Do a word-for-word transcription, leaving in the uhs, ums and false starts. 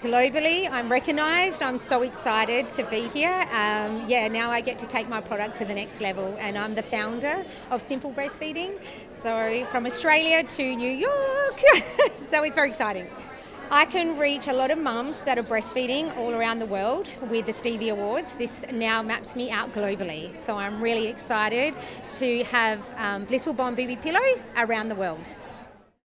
globally. I'm recognised. I'm so excited to be here. Um, yeah, now I get to take my product to the next level, and I'm the founder of Simple Breastfeeding. So from Australia to New York. So it's very exciting. I can reach a lot of mums that are breastfeeding all around the world with the Stevie Awards. This now maps me out globally. So I'm really excited to have um, Blissful Bond B B Pillow around the world.